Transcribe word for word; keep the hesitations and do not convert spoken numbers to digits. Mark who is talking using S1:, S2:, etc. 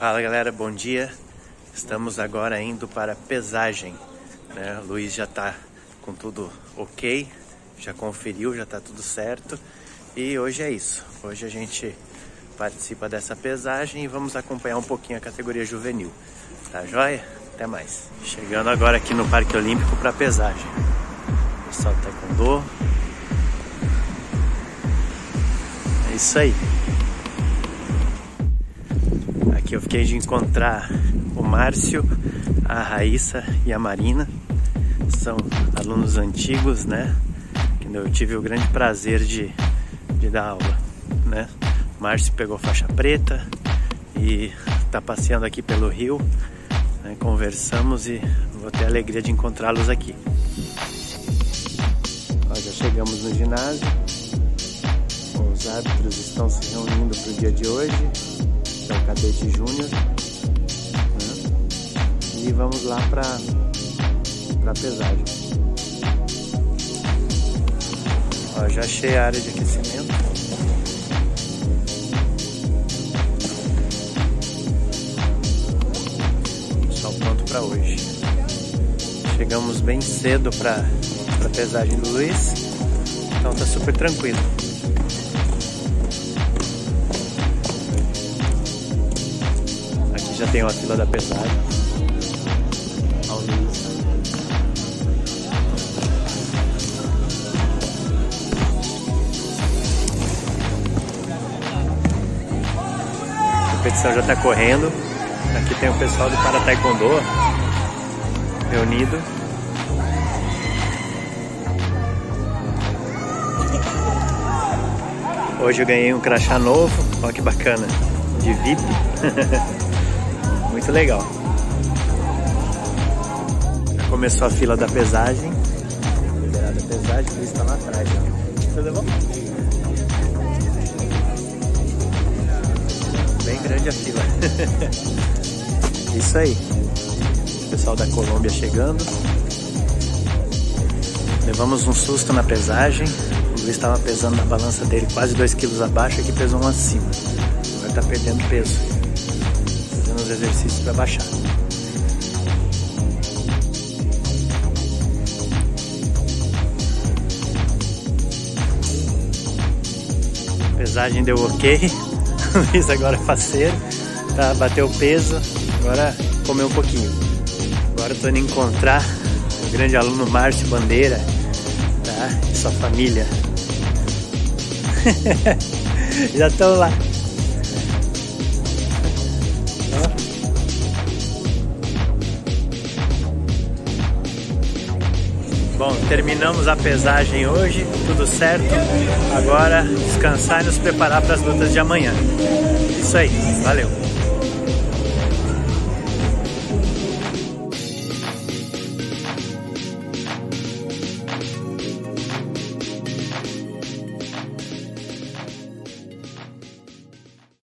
S1: Fala galera, bom dia. Estamos agora indo para a pesagem, né? O Luiz já tá com tudo ok, já conferiu, já tá tudo certo. E hoje é isso, hoje a gente participa dessa pesagem e vamos acompanhar um pouquinho a categoria juvenil. Tá joia? Até mais. Chegando agora aqui no Parque Olímpico para pesagem. Pessoal do Taekwondo. É isso aí. Aqui eu fiquei de encontrar o Márcio, a Raíssa e a Marina. São alunos antigos, né? Que eu tive o grande prazer de, de dar aula, né? O Márcio pegou faixa preta e tá passeando aqui pelo Rio, né? Conversamos e vou ter a alegria de encontrá-los aqui. Ó, já chegamos no ginásio. Os árbitros estão se reunindo para o dia de hoje. É o cadete júnior, né? E vamos lá para para pesagem. Ó, já achei a área de aquecimento. Só pronto para hoje. Chegamos bem cedo para para pesagem do Luiz, então tá super tranquilo. Já tem uma fila da pesagem. Ao Luiz. A competição já está correndo. Aqui tem o pessoal do Para Taekwondo reunido. Hoje eu ganhei um crachá novo. Olha que bacana. De V I P. Muito legal. Já começou a fila da pesagem. Liberada a pesagem, o Luiz está lá atrás. Ó. Tudo bom? Bem grande a fila. Isso aí. O pessoal da Colômbia chegando. Levamos um susto na pesagem. O Luiz estava pesando na balança dele quase dois quilos abaixo, aqui pesou um acima. Agora está perdendo peso. Os exercícios para baixar. A pesagem deu ok. O Luiz agora é faceiro, tá, bateu o peso, agora comeu um pouquinho. Agora tô indo encontrar o grande aluno Márcio Bandeira, tá, e sua família. Já estão lá. Bom, terminamos a pesagem hoje, tudo certo. Agora descansar e nos preparar para as lutas de amanhã. Isso aí, valeu!